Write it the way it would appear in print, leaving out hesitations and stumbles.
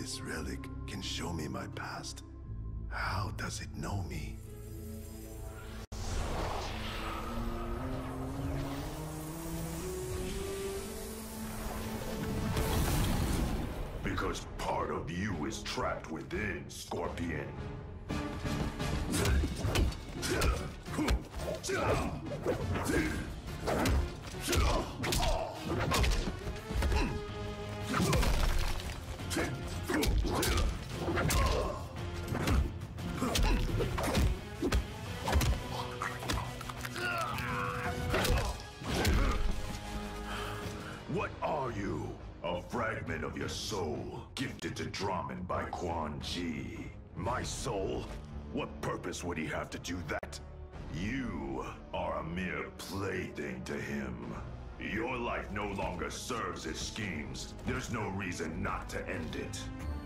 this relic can show me my past, how does it know me? Because part of you is trapped within, Scorpion. What are you? A fragment of your soul, gifted to Drahmin by Quan Chi. My soul? What purpose would he have to do that? You are a mere plaything to him. Your life no longer serves his schemes. There's no reason not to end it.